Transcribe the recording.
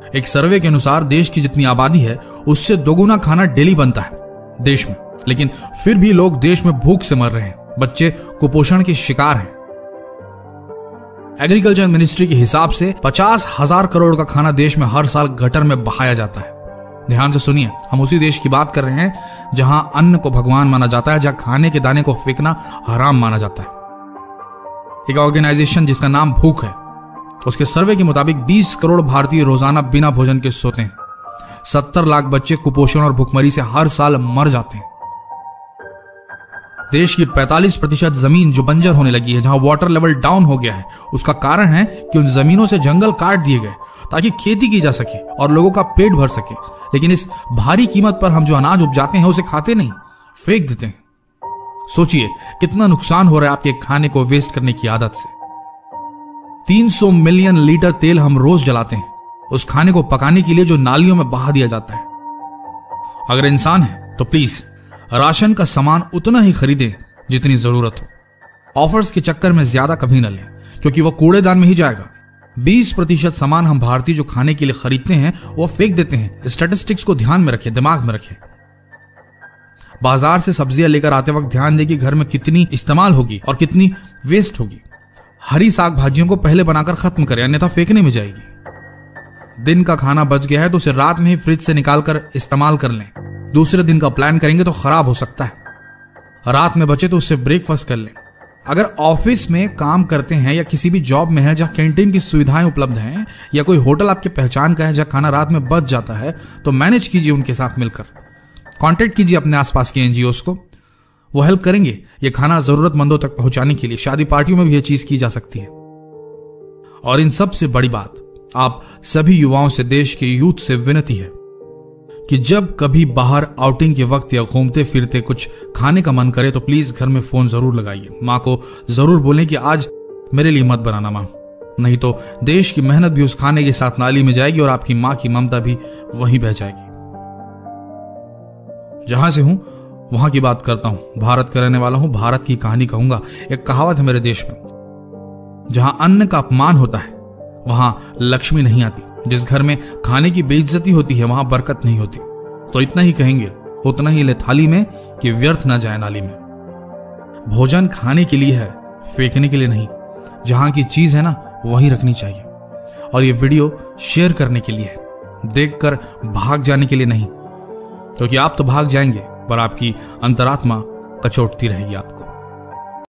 एक सर्वे के अनुसार देश की जितनी आबादी है उससे दोगुना खाना डेली बनता है देश में, लेकिन फिर भी लोग देश में भूख से मर रहे हैं, बच्चे कुपोषण के शिकार हैं। एग्रीकल्चर मिनिस्ट्री के हिसाब से 50,000 करोड़ का खाना देश में हर साल गटर में बहाया जाता है। ध्यान से सुनिए, हम उसी देश की बात कर रहे हैं जहां अन्न को भगवान माना जाता है, जहां खाने के दाने को फेंकना हराम माना जाता है। एक ऑर्गेनाइजेशन जिसका नाम भूख है, उसके सर्वे के मुताबिक 20 करोड़ भारतीय रोजाना बिना भोजन के सोते हैं। 70 लाख बच्चे कुपोषण और भुखमरी से हर साल मर जाते हैं। देश की 45% जमीन जो बंजर होने लगी है, जहां वाटर लेवल डाउन हो गया है, उसका कारण है कि उन जमीनों से जंगल काट दिए गए ताकि खेती की जा सके और लोगों का पेट भर सके। लेकिन इस भारी कीमत पर हम जो अनाज उपजाते हैं उसे खाते नहीं, फेंक देते हैं। सोचिए कितना नुकसान हो रहा है आपके खाने को वेस्ट करने की आदत से। 300 मिलियन लीटर तेल हम रोज जलाते हैं उस खाने को पकाने के लिए जो नालियों में बहा दिया जाता है। अगर इंसान है तो प्लीज राशन का सामान उतना ही खरीदें जितनी जरूरत हो। ऑफर्स के चक्कर में ज्यादा कभी न लें, क्योंकि वह कूड़ेदान में ही जाएगा। 20% सामान हम भारतीय जो खाने के लिए खरीदते हैं वो फेंक देते हैं। स्टैटिस्टिक्स को ध्यान में रखें, दिमाग में रखें। बाजार से सब्जियां लेकर आते वक्त ध्यान दें कि घर में कितनी इस्तेमाल होगी और कितनी वेस्ट होगी। हरी साग भाजियों को पहले बनाकर खत्म करें, अन्यथा फेंकने में जाएगी। दिन का खाना बच गया है तो उसे रात में ही फ्रिज से निकालकर इस्तेमाल कर लें। दूसरे दिन का प्लान करेंगे तो खराब हो सकता है। रात में बचे तो उससे ब्रेकफास्ट कर लें। अगर ऑफिस में काम करते हैं या किसी भी जॉब में है जहां कैंटीन की सुविधाएं उपलब्ध हैं, या कोई होटल आपके पहचान का है जहां खाना रात में बच जाता है, तो मैनेज कीजिए उनके साथ मिलकर। कांटेक्ट कीजिए अपने आसपास के एनजीओस को, वो हेल्प करेंगे ये खाना जरूरतमंदों तक पहुंचाने के लिए। शादी पार्टियों में भी ये चीज की जा सकती है। और इन सबसे बड़ी बात, आप सभी युवाओं से, देश के यूथ से विनती है कि जब कभी बाहर आउटिंग के वक्त या घूमते फिरते कुछ खाने का मन करे तो प्लीज घर में फोन जरूर लगाइए। मां को जरूर बोलें कि आज मेरे लिए मत बनाना मां, नहीं तो देश की मेहनत भी उस खाने के साथ नाली में जाएगी और आपकी मां की ममता भी वहीं बह जाएगी। जहां से हूं वहां की बात करता हूं, भारत का रहने वाला हूं, भारत की कहानी कहूंगा। एक कहावत है मेरे देश में, जहां अन्न का अपमान होता है वहां लक्ष्मी नहीं आती। जिस घर में खाने की बेइज्जती होती है वहां बरकत नहीं होती। तो इतना ही कहेंगे, उतना ही ले थाली में कि व्यर्थ ना जाए नाली में। भोजन खाने के लिए है, फेंकने के लिए नहीं। जहां की चीज है ना वही रखनी चाहिए। और ये वीडियो शेयर करने के लिए है, देखकर भाग जाने के लिए नहीं, क्योंकि आप तो भाग जाएंगे पर आपकी अंतरात्मा कचोटती रहेगी। आप